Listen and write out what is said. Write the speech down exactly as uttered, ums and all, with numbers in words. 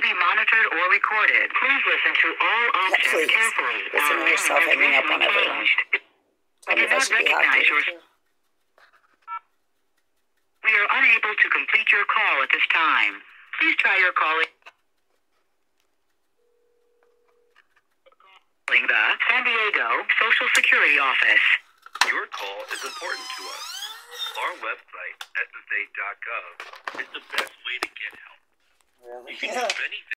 be monitored or recorded. Please listen to all options Please. carefully. Listen to yourself hanging up on everyone. We do not recognize your... We are unable to complete your call at this time. Please try your call... the San Diego Social Security Office. Your call is important to us. Our website, S S A dot gov, is the best way to get help. Really? You can do many things.